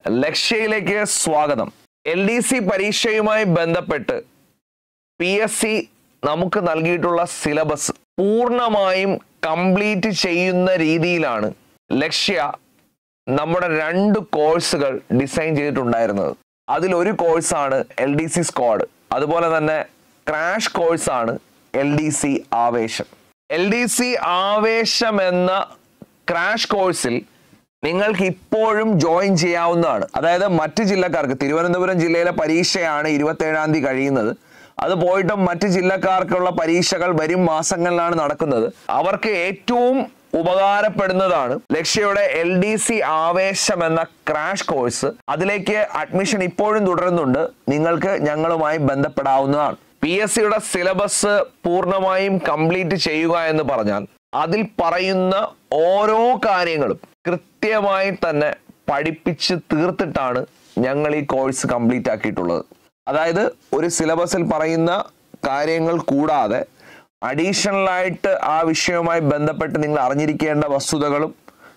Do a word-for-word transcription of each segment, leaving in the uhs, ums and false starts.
ലക്ഷ്യയിലേക്ക് സ്വാഗതം. L D C പരീക്ഷയുമായി ബന്ധപ്പെട്ട് P S C നമുക്ക് നൽകിയിട്ടുള്ള സിലബസ് പൂർണ്ണമായും കംപ്ലീറ്റ് ചെയ്യുന്ന രീതിയിലാണ് ലക്ഷ്യ നമ്മുടെ രണ്ട് കോഴ്സുകൾ ഡിസൈൻ ചെയ്തിട്ടുണ്ടായിരുന്നത്. അതിലൊരു കോഴ്സാണ് എൽ ഡി സി സ്ക്വാഡ്, അതുപോലെ തന്നെ ക്രാഷ് കോഴ്സാണ് L D C Aavesham. L D C Aavesham എന്ന ക്രാഷ് കോഴ്സിൽ നിങ്ങൾക്ക് ഇപ്പോഴും ജോയിൻ ചെയ്യാവുന്നതാണ്. അതായത് മറ്റ് ജില്ലക്കാർക്ക്, തിരുവനന്തപുരം ജില്ലയിലെ പരീക്ഷയാണ് ഇരുപത്തേഴാം തീയതി കഴിയുന്നത്. അത് പോയിട്ടും മറ്റ് ജില്ലക്കാർക്കുള്ള പരീക്ഷകൾ വരും മാസങ്ങളിലാണ് നടക്കുന്നത്. അവർക്ക് ഏറ്റവും ഉപകാരപ്പെടുന്നതാണ് ലക്ഷ്യയുടെ എൽ ഡി സി ആവേശം എന്ന ക്രാഷ് കോഴ്സ്. അതിലേക്ക് അഡ്മിഷൻ ഇപ്പോഴും തുടരുന്നുണ്ട്. നിങ്ങൾക്ക് ഞങ്ങളുമായി ബന്ധപ്പെടാവുന്നതാണ്. പി എസ് സിയുടെ സിലബസ് പൂർണ്ണമായും കംപ്ലീറ്റ് ചെയ്യുക എന്ന് പറഞ്ഞാൽ അതിൽ പറയുന്ന ഓരോ കാര്യങ്ങളും കൃത്യമായി തന്നെ പഠിപ്പിച്ച് തീർത്തിട്ടാണ് ഞങ്ങൾ ഈ കോഴ്സ് കംപ്ലീറ്റ് ആക്കിയിട്ടുള്ളത്. അതായത് ഒരു സിലബസിൽ പറയുന്ന കാര്യങ്ങൾ കൂടാതെ അഡീഷണൽ ആയിട്ട് ആ വിഷയവുമായി ബന്ധപ്പെട്ട് നിങ്ങൾ അറിഞ്ഞിരിക്കേണ്ട വസ്തുതകളും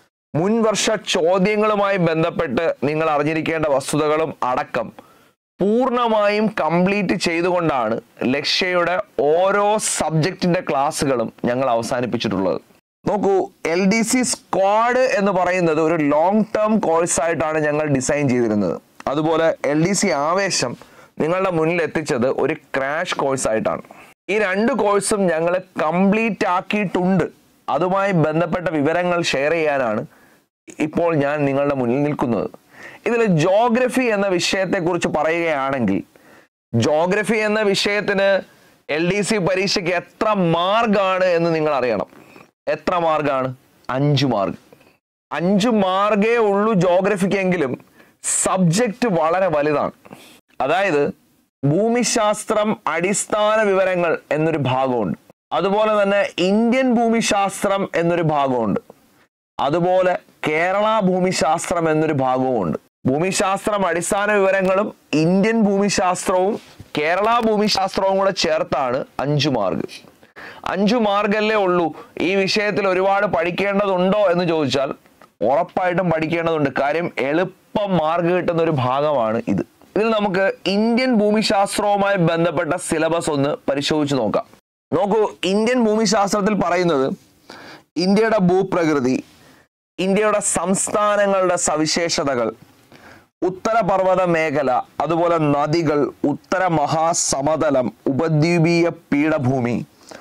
മുൻവർഷ ചോദ്യങ്ങളുമായി ബന്ധപ്പെട്ട് നിങ്ങൾ അറിഞ്ഞിരിക്കേണ്ട വസ്തുതകളും അടക്കം പൂർണ്ണമായും കംപ്ലീറ്റ് ചെയ്തുകൊണ്ടാണ് ലക്ഷ്യയുടെ ഓരോ സബ്ജക്റ്റിന്റെ ക്ലാസ്സുകളും ഞങ്ങൾ അവസാനിപ്പിച്ചിട്ടുള്ളത്. നോക്കൂ, എൽ ഡി സി സ്ക്വാഡ് എന്ന് പറയുന്നത് ഒരു ലോങ് ടേം കോഴ്സ് ആയിട്ടാണ് ഞങ്ങൾ ഡിസൈൻ ചെയ്തിരുന്നത്. അതുപോലെ എൽ ഡി സി ആവേശം നിങ്ങളുടെ മുന്നിൽ എത്തിച്ചത് ഒരു ക്രാഷ് കോഴ്സ് ആയിട്ടാണ്. ഈ രണ്ട് കോഴ്സും ഞങ്ങൾ കംപ്ലീറ്റ് ആക്കിയിട്ടുണ്ട്. അതുമായി ബന്ധപ്പെട്ട വിവരങ്ങൾ ഷെയർ ചെയ്യാനാണ് ഇപ്പോൾ ഞാൻ നിങ്ങളുടെ മുന്നിൽ നിൽക്കുന്നത്. ഇതിൽ ജോഗ്രഫി എന്ന വിഷയത്തെക്കുറിച്ച് പറയുകയാണെങ്കിൽ, ജോഗ്രഫി എന്ന വിഷയത്തിന് എൽ ഡി സി പരീക്ഷയ്ക്ക് എത്ര മാർക്കാണ് എന്ന് നിങ്ങൾ അറിയണം. എത്ര മാർക്കാണ്? അഞ്ചു മാർക്ക്. അഞ്ചു മാർക്കേ ഉള്ളൂ ജോഗ്രഫിക്കെങ്കിലും സബ്ജക്റ്റ് വളരെ വലുതാണ്. അതായത് ഭൂമിശാസ്ത്രം അടിസ്ഥാന വിവരങ്ങൾ എന്നൊരു ഭാഗമുണ്ട്, അതുപോലെ തന്നെ ഇന്ത്യൻ ഭൂമിശാസ്ത്രം എന്നൊരു ഭാഗമുണ്ട്, അതുപോലെ കേരള ഭൂമിശാസ്ത്രം എന്നൊരു ഭാഗവുമുണ്ട്. ഭൂമിശാസ്ത്രം അടിസ്ഥാന വിവരങ്ങളും ഇന്ത്യൻ ഭൂമിശാസ്ത്രവും കേരള ഭൂമിശാസ്ത്രവും കൂടെ ചേർത്താണ് അഞ്ചു മാർക്ക്. അഞ്ചു മാർക്കല്ലേ ഉള്ളൂ. ഈ വിഷയത്തിൽ ഒരുപാട് പഠിക്കേണ്ടതുണ്ടോ എന്ന് ചോദിച്ചാൽ ഉറപ്പായിട്ടും പഠിക്കേണ്ടതുണ്ട്. കാര്യം എളുപ്പം മാർക്ക് കിട്ടുന്ന ഒരു ഭാഗമാണ് ഇത്. ഇതിൽ നമുക്ക് ഇന്ത്യൻ ഭൂമിശാസ്ത്രവുമായി ബന്ധപ്പെട്ട സിലബസ് ഒന്ന് പരിശോധിച്ച് നോക്കാം. നോക്കൂ, ഇന്ത്യൻ ഭൂമിശാസ്ത്രത്തിൽ പറയുന്നത് ഇന്ത്യയുടെ ഭൂപ്രകൃതി, ഇന്ത്യയുടെ സംസ്ഥാനങ്ങളുടെ സവിശേഷതകൾ, ഉത്തരപർവ്വത മേഖല, അതുപോലെ നദികൾ, ഉത്തര മഹാസമതലം, ഉപദ്വീപീയ പീഠഭൂമി,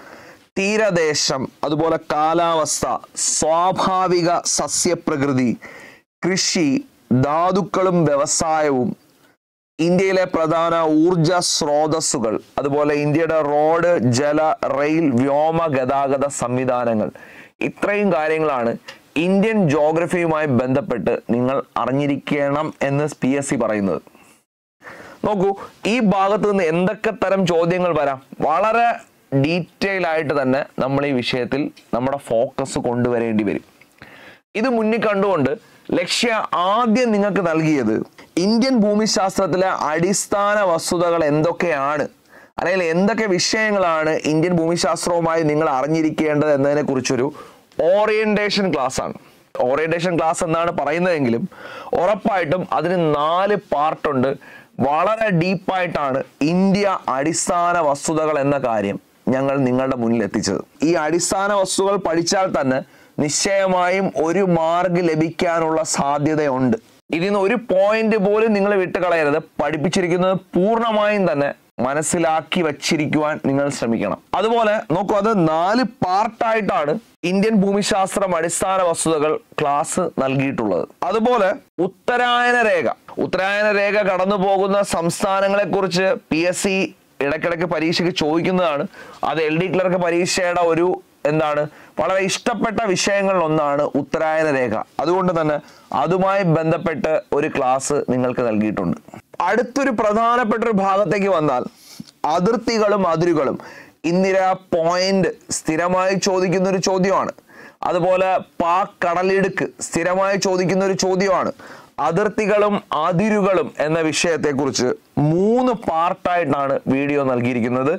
തീരദേശം, അതുപോലെ കാലാവസ്ഥ, സ്വാഭാവിക സസ്യപ്രകൃതി, കൃഷി, ധാതുക്കളും വ്യവസായവും, ഇന്ത്യയിലെ പ്രധാന ഊർജ സ്രോതസ്സുകൾ, അതുപോലെ ഇന്ത്യയുടെ റോഡ്, ജല, റെയിൽ, വ്യോമ ഗതാഗത സംവിധാനങ്ങൾ. ഇത്രയും കാര്യങ്ങളാണ് ഇന്ത്യൻ ജോഗ്രഫിയുമായി ബന്ധപ്പെട്ട് നിങ്ങൾ അറിഞ്ഞിരിക്കണം എന്ന് പി എസ് സി പറയുന്നത്. നോക്കൂ, ഈ ഭാഗത്ത് നിന്ന് എന്തൊക്കെ തരം ചോദ്യങ്ങൾ വരാം. വളരെ ഡീറ്റെയിൽ ആയിട്ട് തന്നെ നമ്മൾ ഈ വിഷയത്തിൽ നമ്മുടെ ഫോക്കസ് കൊണ്ടുവരേണ്ടി വരും. ഇത് മുന്നിൽ കണ്ടുകൊണ്ട് ലക്ഷ്യ ആദ്യം നിങ്ങൾക്ക് നൽകിയത് ഇന്ത്യൻ ഭൂമിശാസ്ത്രത്തിലെ അടിസ്ഥാന വസ്തുതകൾ എന്തൊക്കെയാണ്, അല്ലെങ്കിൽ എന്തൊക്കെ വിഷയങ്ങളാണ് ഇന്ത്യൻ ഭൂമിശാസ്ത്രവുമായി നിങ്ങൾ അറിഞ്ഞിരിക്കേണ്ടത് എന്നതിനെ കുറിച്ചൊരു ഓറിയന്റേഷൻ ക്ലാസ് ആണ്. ഓറിയന്റേഷൻ ക്ലാസ് എന്നാണ് പറയുന്നതെങ്കിലും ഉറപ്പായിട്ടും അതിന് നാല് പാർട്ടുണ്ട്. വളരെ ഡീപ്പായിട്ടാണ് ഇന്ത്യ അടിസ്ഥാന വസ്തുതകൾ എന്ന കാര്യം ഞങ്ങൾ നിങ്ങളുടെ മുന്നിൽ എത്തിച്ചത്. ഈ അടിസ്ഥാന വസ്തുതകൾ പഠിച്ചാൽ തന്നെ നിശ്ചയമായും ഒരു മാർക്ക് ലഭിക്കാനുള്ള സാധ്യതയുണ്ട്. ഇതിന്ന് ഒരു പോയിന്റ് പോലും നിങ്ങൾ വിട്ടുകളയരുത്. പഠിപ്പിച്ചിരിക്കുന്നത് പൂർണ്ണമായും തന്നെ മനസ്സിലാക്കി വച്ചിരിക്കുവാൻ നിങ്ങൾ ശ്രമിക്കണം. അതുപോലെ നോക്കൂ, അത് നാല് പാർട്ടായിട്ടാണ് ഇന്ത്യൻ ഭൂമിശാസ്ത്രം അടിസ്ഥാന വസ്തുതകൾ ക്ലാസ് നൽകിയിട്ടുള്ളത്. അതുപോലെ ഉത്തരായന രേഖ, ഉത്തരായന രേഖ കടന്നു പോകുന്ന സംസ്ഥാനങ്ങളെ കുറിച്ച് പി എസ് സി ഇടയ്ക്കിടയ്ക്ക് പരീക്ഷയ്ക്ക് ചോദിക്കുന്നതാണ്. അത് എൽ ഡി ക്ലർക്ക് പരീക്ഷയുടെ ഒരു എന്താണ് വളരെ ഇഷ്ടപ്പെട്ട വിഷയങ്ങളിൽ ഒന്നാണ് ഉത്തരായന രേഖ. അതുകൊണ്ട് തന്നെ അതുമായി ബന്ധപ്പെട്ട് ഒരു ക്ലാസ് നിങ്ങൾക്ക് നൽകിയിട്ടുണ്ട്. അടുത്തൊരു പ്രധാനപ്പെട്ട ഒരു ഭാഗത്തേക്ക് വന്നാൽ അതിർത്തികളും അതിരുകളും. ഇന്ദിര പോയിന്റ് സ്ഥിരമായി ചോദിക്കുന്ന ഒരു ചോദ്യമാണ്. അതുപോലെ പാക് കടലിടുക്ക് സ്ഥിരമായി ചോദിക്കുന്ന ഒരു ചോദ്യമാണ്. അതിർത്തികളും അതിരുകളും എന്ന വിഷയത്തെക്കുറിച്ച് മൂന്ന് പാർട്ടായിട്ടാണ് വീഡിയോ നൽകിയിരിക്കുന്നത്.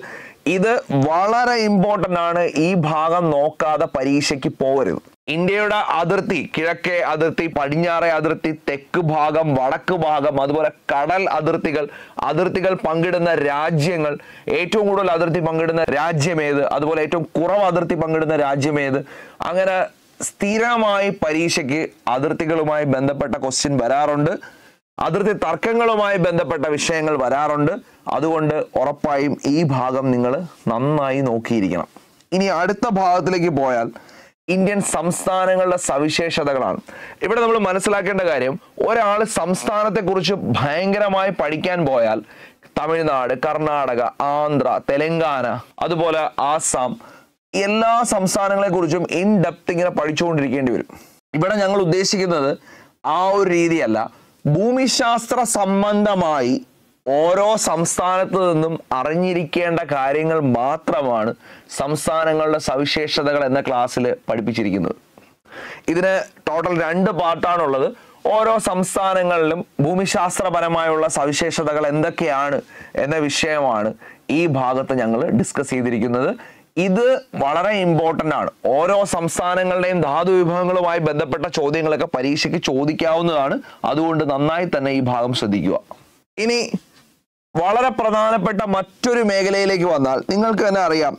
ഇത് വളരെ ഇമ്പോർട്ടൻ്റ് ആണ്. ഈ ഭാഗം നോക്കാതെ പരീക്ഷയ്ക്ക് പോകരുത്. ഇന്ത്യയുടെ അതിർത്തി, കിഴക്കേ അതിർത്തി, പടിഞ്ഞാറേ അതിർത്തി, തെക്ക് ഭാഗം, വടക്ക് ഭാഗം, അതുപോലെ കടൽ അതിർത്തികൾ, അതിർത്തികൾ പങ്കിടുന്ന രാജ്യങ്ങൾ, ഏറ്റവും കൂടുതൽ അതിർത്തി പങ്കിടുന്ന രാജ്യമേത്, അതുപോലെ ഏറ്റവും കുറവ് അതിർത്തി പങ്കിടുന്ന രാജ്യമേത്, അങ്ങനെ സ്ഥിരമായി പരീക്ഷയ്ക്ക് അതിർത്തികളുമായി ബന്ധപ്പെട്ട ക്വസ്റ്റ്യൻ വരാറുണ്ട്. അതിർത്തി തർക്കങ്ങളുമായി ബന്ധപ്പെട്ട വിഷയങ്ങൾ വരാറുണ്ട്. അതുകൊണ്ട് ഉറപ്പായും ഈ ഭാഗം നിങ്ങൾ നന്നായി നോക്കിയിരിക്കണം. ഇനി അടുത്ത ഭാഗത്തിലേക്ക് പോയാൽ ഇന്ത്യൻ സംസ്ഥാനങ്ങളുടെ സവിശേഷതകളാണ്. ഇവിടെ നമ്മൾ മനസ്സിലാക്കേണ്ട കാര്യം, ഒരാൾ സംസ്ഥാനത്തെക്കുറിച്ച് ഭയങ്കരമായി പഠിക്കാൻ പോയാൽ തമിഴ്നാട്, കർണാടക, ആന്ധ്ര, തെലങ്കാന, അതുപോലെ ആസാം, എല്ലാ സംസ്ഥാനങ്ങളെ കുറിച്ചും ഇൻ ഡെപ്ത് ഇങ്ങനെ പഠിച്ചുകൊണ്ടിരിക്കേണ്ടി വരും. ഇവിടെ ഞങ്ങൾ ഉദ്ദേശിക്കുന്നത് ആ ഒരു രീതിയല്ല. ഭൂമിശാസ്ത്ര സംബന്ധമായി ഓരോ സംസ്ഥാനത്ത് നിന്നും അറിഞ്ഞിരിക്കേണ്ട കാര്യങ്ങൾ മാത്രമാണ് സംസ്ഥാനങ്ങളുടെ സവിശേഷതകൾ എന്ന ക്ലാസ്സിൽ പഠിപ്പിച്ചിരിക്കുന്നത്. ഇതിന് ടോട്ടൽ രണ്ട് പാർട്ടാണുള്ളത്. ഓരോ സംസ്ഥാനങ്ങളിലും ഭൂമിശാസ്ത്രപരമായുള്ള സവിശേഷതകൾ എന്തൊക്കെയാണ് എന്ന വിഷയമാണ് ഈ ഭാഗത്ത് ഞങ്ങൾ ഡിസ്കസ് ചെയ്തിരിക്കുന്നത്. ഇത് വളരെ ഇമ്പോർട്ടൻ്റ് ആണ്. ഓരോ സംസ്ഥാനങ്ങളുടെയും ധാതു വിഭവങ്ങളുമായി ബന്ധപ്പെട്ട ചോദ്യങ്ങളൊക്കെ പരീക്ഷയ്ക്ക് ചോദിക്കാവുന്നതാണ്. അതുകൊണ്ട് നന്നായി തന്നെ ഈ ഭാഗം ശ്രദ്ധിക്കുക. ഇനി വളരെ പ്രധാനപ്പെട്ട മറ്റൊരു മേഖലയിലേക്ക് വന്നാൽ നിങ്ങൾക്ക് തന്നെ അറിയാം,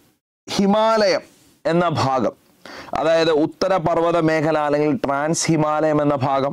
ഹിമാലയം എന്ന ഭാഗം, അതായത് ഉത്തര പർവ്വത മേഖല അല്ലെങ്കിൽ ട്രാൻസ് ഹിമാലയം എന്ന ഭാഗം,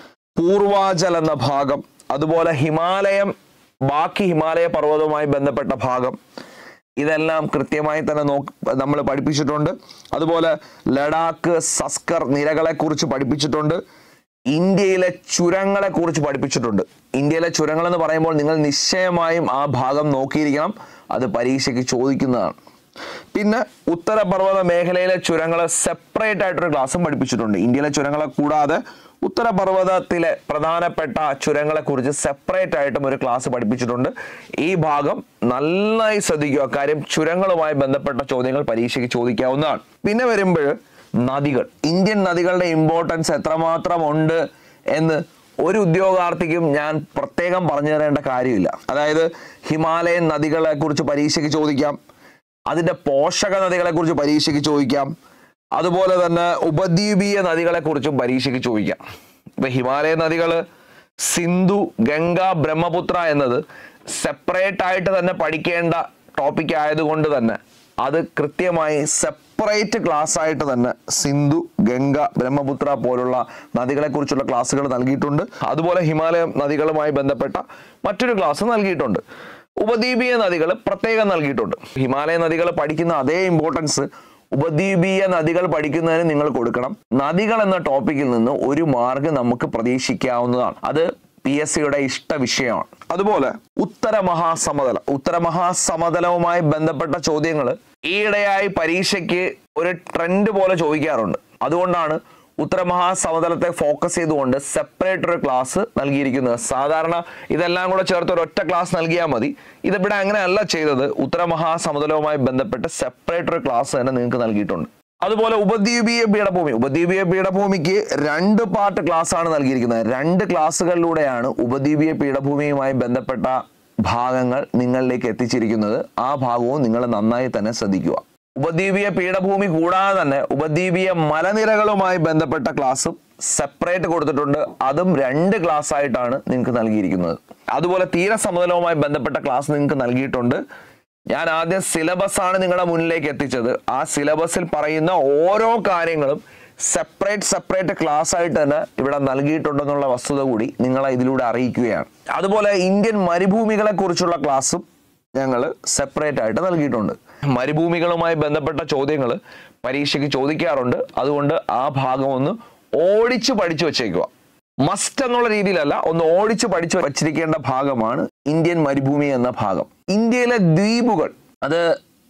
പൂർവാചൽ എന്ന ഭാഗം, അതുപോലെ ഹിമാലയം ബാക്കി ഹിമാലയ പർവ്വതവുമായി ബന്ധപ്പെട്ട ഭാഗം, ഇതെല്ലാം കൃത്യമായി തന്നെ നോക്കി നമ്മൾ പഠിപ്പിച്ചിട്ടുണ്ട്. അതുപോലെ ലഡാക്ക്, സസ്കർ നിരകളെ കുറിച്ച് പഠിപ്പിച്ചിട്ടുണ്ട്. ഇന്ത്യയിലെ ചുരങ്ങളെ കുറിച്ച് പഠിപ്പിച്ചിട്ടുണ്ട്. ഇന്ത്യയിലെ ചുരങ്ങൾ എന്ന് പറയുമ്പോൾ നിങ്ങൾ നിശ്ചയമായും ആ ഭാഗം നോക്കിയിരിക്കണം. അത് പരീക്ഷയ്ക്ക് ചോദിക്കുന്നതാണ്. പിന്നെ ഉത്തരപർവ്വത മേഖലയിലെ ചുരങ്ങൾ സെപ്പറേറ്റ് ആയിട്ടൊരു ക്ലാസ്സും പഠിപ്പിച്ചിട്ടുണ്ട്. ഇന്ത്യയിലെ ചുരങ്ങളെ കൂടാതെ ഉത്തരപർവ്വതത്തിലെ പ്രധാനപ്പെട്ട ചുരങ്ങളെ കുറിച്ച് സെപ്പറേറ്റ് ആയിട്ടും ഒരു ക്ലാസ് പഠിപ്പിച്ചിട്ടുണ്ട്. ഈ ഭാഗം നന്നായി ശ്രദ്ധിക്കുക. കാര്യം ചുരങ്ങളുമായി ബന്ധപ്പെട്ട ചോദ്യങ്ങൾ പരീക്ഷയ്ക്ക് ചോദിക്കാവുന്നതാണ്. പിന്നെ വരുമ്പോൾ നദികൾ, ഇന്ത്യൻ നദികളുടെ ഇമ്പോർട്ടൻസ് എത്രമാത്രം ഉണ്ട് എന്ന് ഒരു ഉദ്യോഗാർത്ഥിക്കും ഞാൻ പ്രത്യേകം പറഞ്ഞു തരേണ്ട കാര്യമില്ല. അതായത് ഹിമാലയൻ നദികളെ കുറിച്ച് പരീക്ഷയ്ക്ക് ചോദിക്കാം, അതിൻ്റെ പോഷക നദികളെ കുറിച്ച് പരീക്ഷയ്ക്ക് ചോദിക്കാം, അതുപോലെ തന്നെ ഉപദ്വീപീയ നദികളെ കുറിച്ചും പരീക്ഷയ്ക്ക് ചോദിക്കാം. ഇപ്പൊ ഹിമാലയൻ നദികൾ സിന്ധു, ഗംഗ, ബ്രഹ്മപുത്ര എന്നത് സെപ്പറേറ്റ് ആയിട്ട് തന്നെ പഠിക്കേണ്ട ടോപ്പിക് ആയതുകൊണ്ട് തന്നെ അത് കൃത്യമായി സെപ്പറേറ്റ് ക്ലാസ് ആയിട്ട് തന്നെ സിന്ധു, ഗംഗ, ബ്രഹ്മപുത്ര പോലുള്ള നദികളെ കുറിച്ചുള്ള ക്ലാസ്സുകൾ നൽകിയിട്ടുണ്ട്. അതുപോലെ ഹിമാലയ നദികളുമായി ബന്ധപ്പെട്ട മറ്റൊരു ക്ലാസ് നൽകിയിട്ടുണ്ട്. ഉപദ്വീപീയ നദികൾ പ്രത്യേകം നൽകിയിട്ടുണ്ട്. ഹിമാലയ നദികൾ പഠിക്കുന്ന അതേ ഇമ്പോർട്ടൻസ് ഉപദ്വീപീയ നദികൾ പഠിക്കുന്നതിന് നിങ്ങൾ കൊടുക്കണം. നദികൾ എന്ന ടോപ്പിക്കിൽ നിന്ന് ഒരു മാർക്ക് നമുക്ക് പ്രതീക്ഷിക്കാവുന്നതാണ്. അത് പി എസ് സിയുടെ ഇഷ്ട വിഷയമാണ്. അതുപോലെ ഉത്തര മഹാസമതലം, ഉത്തര മഹാസമതലവുമായി ബന്ധപ്പെട്ട ചോദ്യങ്ങൾ ഈയിടെയായി പരീക്ഷയ്ക്ക് ഒരു ട്രെൻഡ് പോലെ ചോദിക്കാറുണ്ട്. അതുകൊണ്ടാണ് ഉത്തര മഹാസമതലത്തെ ഫോക്കസ് ചെയ്തുകൊണ്ട് സെപ്പറേറ്റ് ഒരു ക്ലാസ് നൽകിയിരിക്കുന്നത്. സാധാരണ ഇതെല്ലാം കൂടെ ചേർത്ത് ഒരൊറ്റ ക്ലാസ് നൽകിയാൽ മതി. ഇതിവിടെ അങ്ങനെയല്ല ചെയ്തത്. ഉത്തര മഹാസമതലവുമായി ബന്ധപ്പെട്ട് സെപ്പറേറ്റ് ഒരു ക്ലാസ് തന്നെ നിങ്ങൾക്ക് നൽകിയിട്ടുണ്ട്. അതുപോലെ ഉപദ്വീപീയ പീഠഭൂമി, ഉപദ്വീപീയ പീഠഭൂമിക്ക് രണ്ട് പാർട്ട് ക്ലാസ് ആണ് നൽകിയിരിക്കുന്നത്. രണ്ട് ക്ലാസ്സുകളിലൂടെയാണ് ഉപദ്വീപീയ പീഠഭൂമിയുമായി ബന്ധപ്പെട്ട ഭാഗങ്ങൾ നിങ്ങളിലേക്ക് എത്തിച്ചിരിക്കുന്നത്. ആ ഭാഗവും നിങ്ങൾ നന്നായി തന്നെ ശ്രദ്ധിക്കുക. ഉപദ്വീപീയ പീഠഭൂമി കൂടാതെ തന്നെ ഉപദ്വീപീയ മലനിരകളുമായി ബന്ധപ്പെട്ട ക്ലാസ്സും സെപ്പറേറ്റ് കൊടുത്തിട്ടുണ്ട്. അതും രണ്ട് ക്ലാസ് ആയിട്ടാണ് നിങ്ങൾക്ക് നൽകിയിരിക്കുന്നത്. അതുപോലെ തീരസമതലവുമായി ബന്ധപ്പെട്ട ക്ലാസ് നിങ്ങൾക്ക് നൽകിയിട്ടുണ്ട്. ഞാൻ ആദ്യം സിലബസ് ആണ് നിങ്ങളുടെ മുന്നിലേക്ക് എത്തിച്ചത്. ആ സിലബസിൽ പറയുന്ന ഓരോ കാര്യങ്ങളും സെപ്പറേറ്റ് സെപ്പറേറ്റ് ക്ലാസ് ആയിട്ട് തന്നെ ഇവിടെ നൽകിയിട്ടുണ്ടെന്നുള്ള വസ്തുത കൂടി നിങ്ങളെ ഇതിലൂടെ അറിയിക്കുകയാണ്. അതുപോലെ ഇന്ത്യൻ മരുഭൂമികളെ കുറിച്ചുള്ള ക്ലാസ്സും ഞങ്ങൾ സെപ്പറേറ്റ് ആയിട്ട് നൽകിയിട്ടുണ്ട്. മരുഭൂമികളുമായി ബന്ധപ്പെട്ട ചോദ്യങ്ങൾ പരീക്ഷയ്ക്ക് ചോദിക്കാറുണ്ട്. അതുകൊണ്ട് ആ ഭാഗം ഒന്ന് ഓടിച്ച് പഠിച്ചു വെച്ചേക്കുക. മസ്റ്റ് എന്നുള്ള രീതിയിലല്ല, ഒന്ന് ഓടിച്ച് പഠിച്ചു വച്ചിരിക്കേണ്ട ഭാഗമാണ് ഇന്ത്യൻ മരുഭൂമി എന്ന ഭാഗം. ഇന്ത്യയിലെ ദ്വീപുകൾ, അത്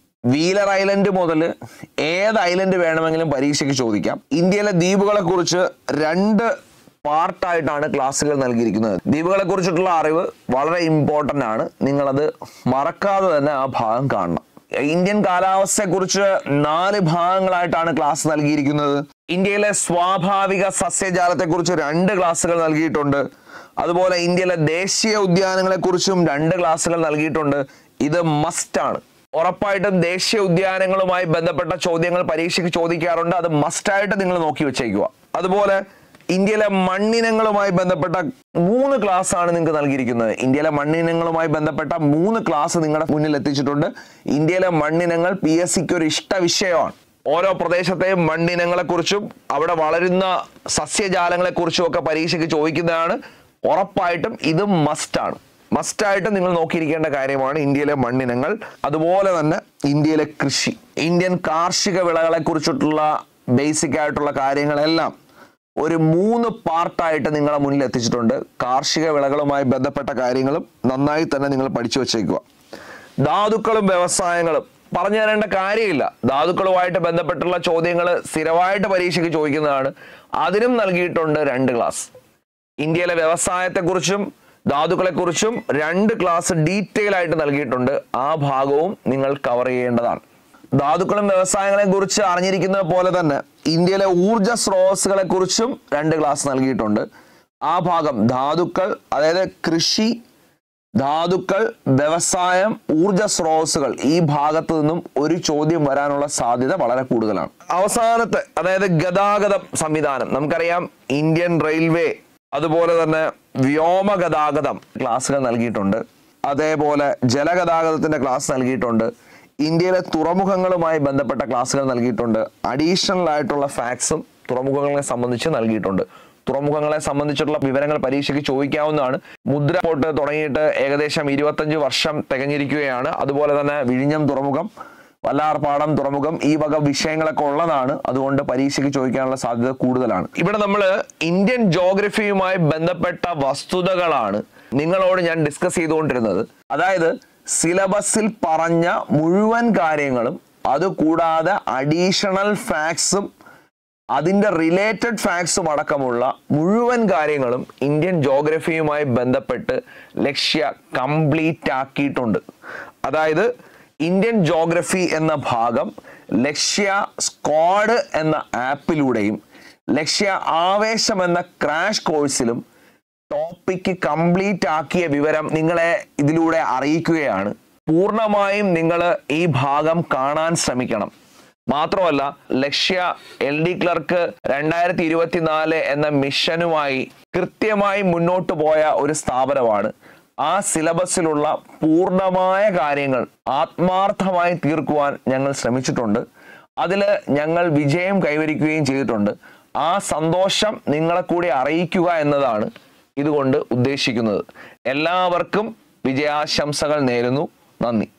വീലർ ഐലൻഡ് മുതൽ ഏത് ഐലൻഡ് വേണമെങ്കിലും പരീക്ഷയ്ക്ക് ചോദിക്കാം. ഇന്ത്യയിലെ ദ്വീപുകളെ കുറിച്ച് രണ്ട് പാർട്ടായിട്ടാണ് ക്ലാസ്സുകൾ നൽകിയിരിക്കുന്നത്. ദ്വീപുകളെ കുറിച്ചിട്ടുള്ള അറിവ് വളരെ ഇമ്പോർട്ടൻ്റ് ആണ്. നിങ്ങളത് മറക്കാതെ തന്നെ ആ ഭാഗം കാണണം. ഇന്ത്യൻ കാലാവസ്ഥയെക്കുറിച്ച് നാല് ഭാഗങ്ങളായിട്ടാണ് ക്ലാസ് നൽകിയിരിക്കുന്നത്. ഇന്ത്യയിലെ സ്വാഭാവിക സസ്യജാലത്തെക്കുറിച്ച് രണ്ട് ക്ലാസ്സുകൾ നൽകിയിട്ടുണ്ട്. അതുപോലെ ഇന്ത്യയിലെ ദേശീയ ഉദ്യാനങ്ങളെക്കുറിച്ചും രണ്ട് ക്ലാസ്സുകൾ നൽകിയിട്ടുണ്ട്. ഇത് മസ്റ്റ് ആണ്. ഉറപ്പായിട്ടും ദേശീയ ഉദ്യാനങ്ങളുമായി ബന്ധപ്പെട്ട ചോദ്യങ്ങൾ പരീക്ഷയ്ക്ക് ചോദിക്കാറുണ്ട്. അത് മസ്റ്റായിട്ട് നിങ്ങൾ നോക്കി വെച്ചേക്കുക. അതുപോലെ ഇന്ത്യയിലെ മണ്ണിനങ്ങളുമായി ബന്ധപ്പെട്ട മൂന്ന് ക്ലാസ് ആണ് നിങ്ങൾക്ക് നൽകിയിരിക്കുന്നത്. ഇന്ത്യയിലെ മണ്ണിനങ്ങളുമായി ബന്ധപ്പെട്ട മൂന്ന് ക്ലാസ് നിങ്ങളുടെ മുന്നിൽ എത്തിച്ചിട്ടുണ്ട്. ഇന്ത്യയിലെ മണ്ണിനങ്ങൾ പി എസ് സിക്ക് ഒരു ഇഷ്ട വിഷയമാണ്. ഓരോ പ്രദേശത്തെയും മണ്ണിനങ്ങളെക്കുറിച്ചും അവിടെ വളരുന്ന സസ്യജാലങ്ങളെക്കുറിച്ചും ഒക്കെ പരീക്ഷയ്ക്ക് ചോദിക്കുന്നതാണ്. ഉറപ്പായിട്ടും ഇത് മസ്റ്റാണ്. മസ്റ്റായിട്ട് നിങ്ങൾ നോക്കിയിരിക്കേണ്ട കാര്യമാണ് ഇന്ത്യയിലെ മണ്ണിനങ്ങൾ. അതുപോലെ തന്നെ ഇന്ത്യയിലെ കൃഷി, ഇന്ത്യൻ കാർഷിക വിളകളെ കുറിച്ചിട്ടുള്ള ബേസിക് ആയിട്ടുള്ള കാര്യങ്ങളെല്ലാം ഒരു മൂന്ന് പാർട്ടായിട്ട് നിങ്ങളെ മുന്നിൽ എത്തിച്ചിട്ടുണ്ട്. കാർഷിക വിളകളുമായി ബന്ധപ്പെട്ട കാര്യങ്ങളും നന്നായി തന്നെ നിങ്ങൾ പഠിച്ചു വച്ചേക്കുക. ധാതുക്കളും വ്യവസായങ്ങളും പറഞ്ഞു തരേണ്ട കാര്യമില്ല. ധാതുക്കളുമായിട്ട് ബന്ധപ്പെട്ടുള്ള ചോദ്യങ്ങൾ സ്ഥിരമായിട്ട് പരീക്ഷയ്ക്ക് ചോദിക്കുന്നതാണ്. അതിനും നൽകിയിട്ടുണ്ട് രണ്ട് ക്ലാസ്. ഇന്ത്യയിലെ വ്യവസായത്തെക്കുറിച്ചും ധാതുക്കളെക്കുറിച്ചും രണ്ട് ക്ലാസ് ഡീറ്റെയിൽ ആയിട്ട് നൽകിയിട്ടുണ്ട്. ആ ഭാഗവും നിങ്ങൾ കവർ ചെയ്യേണ്ടതാണ്. ധാതുക്കളും വ്യവസായങ്ങളെ കുറിച്ച് അറിഞ്ഞിരിക്കുന്നത് പോലെ തന്നെ ഇന്ത്യയിലെ ഊർജ സ്രോതസ്സുകളെ കുറിച്ചും രണ്ട് ക്ലാസ് നൽകിയിട്ടുണ്ട്. ആ ഭാഗം ധാതുക്കൾ, അതായത് കൃഷി, ധാതുക്കൾ, വ്യവസായം, ഊർജ സ്രോതസ്സുകൾ, ഈ ഭാഗത്തു നിന്നും ഒരു ചോദ്യം വരാനുള്ള സാധ്യത വളരെ കൂടുതലാണ്. അവസാനത്തെ, അതായത് ഗതാഗതം സംവിധാനം, നമുക്കറിയാം ഇന്ത്യൻ റെയിൽവേ, അതുപോലെ തന്നെ വ്യോമഗതാഗതം ക്ലാസ്സുകൾ നൽകിയിട്ടുണ്ട്. അതേപോലെ ജലഗതാഗതത്തിന്റെ ക്ലാസ് നൽകിയിട്ടുണ്ട്. ഇന്ത്യയിലെ തുറമുഖങ്ങളുമായി ബന്ധപ്പെട്ട ക്ലാസ്സുകൾ നൽകിയിട്ടുണ്ട്. അഡീഷണൽ ആയിട്ടുള്ള ഫാക്ട്സും തുറമുഖങ്ങളെ സംബന്ധിച്ച് നൽകിയിട്ടുണ്ട്. തുറമുഖങ്ങളെ സംബന്ധിച്ചിട്ടുള്ള വിവരങ്ങൾ പരീക്ഷയ്ക്ക് ചോദിക്കാവുന്നതാണ്. മുദ്ര പോട്ട് തുടങ്ങിയിട്ട് ഏകദേശം ഇരുപത്തഞ്ച് വർഷം തികഞ്ഞിരിക്കുകയാണ്. അതുപോലെ തന്നെ വിഴിഞ്ഞം തുറമുഖം, വല്ലാർപാടം തുറമുഖം, ഈ വക വിഷയങ്ങളൊക്കെ ഉള്ളതാണ്. അതുകൊണ്ട് പരീക്ഷയ്ക്ക് ചോദിക്കാനുള്ള സാധ്യത കൂടുതലാണ്. ഇവിടെ നമ്മൾ ഇന്ത്യൻ ജോഗ്രഫിയുമായി ബന്ധപ്പെട്ട വസ്തുതകളാണ് നിങ്ങളോട് ഞാൻ ഡിസ്കസ് ചെയ്തുകൊണ്ടിരുന്നത്. അതായത് സിലബസിൽ പറഞ്ഞ മുഴുവൻ കാര്യങ്ങളും അതുകൂടാതെ അഡീഷണൽ ഫാക്ട്സും അതിൻ്റെ റിലേറ്റഡ് ഫാക്ട്സും അടക്കമുള്ള മുഴുവൻ കാര്യങ്ങളും ഇന്ത്യൻ ജോഗ്രഫിയുമായി ബന്ധപ്പെട്ട് ലക്ഷ്യ കംപ്ലീറ്റ് ആക്കിയിട്ടുണ്ട്. അതായത് ഇന്ത്യൻ ജോഗ്രഫി എന്ന ഭാഗം ലക്ഷ്യ സ്ക്വാഡ് എന്ന ആപ്പിലൂടെയും ലക്ഷ്യ ആവേശം എന്ന ക്രാഷ് കോഴ്സിലും ടോപ്പിക്ക് കംപ്ലീറ്റ് ആക്കിയ വിവരം നിങ്ങളെ ഇതിലൂടെ അറിയിക്കുകയാണ്. പൂർണ്ണമായും നിങ്ങൾ ഈ ഭാഗം കാണാൻ ശ്രമിക്കണം. മാത്രമല്ല, ലക്ഷ്യ എൽ ഡി ക്ലർക്ക് രണ്ടായിരത്തി ഇരുപത്തിനാല് എന്ന മിഷനുമായി കൃത്യമായി മുന്നോട്ട് പോയ ഒരു സ്ഥാപനമാണ്. ആ സിലബസിലുള്ള പൂർണ്ണമായ കാര്യങ്ങൾ ആത്മാർത്ഥമായി തീർക്കുവാൻ ഞങ്ങൾ ശ്രമിച്ചിട്ടുണ്ട്. അതിൽ ഞങ്ങൾ വിജയം കൈവരിക്കുകയും ചെയ്തിട്ടുണ്ട്. ആ സന്തോഷം നിങ്ങളെ കൂടി അറിയിക്കുക എന്നതാണ് ഇതുകൊണ്ട് ഉദ്ദേശിക്കുന്നത്. എല്ലാവർക്കും വിജയാശംസകൾ നേരുന്നു. നന്ദി.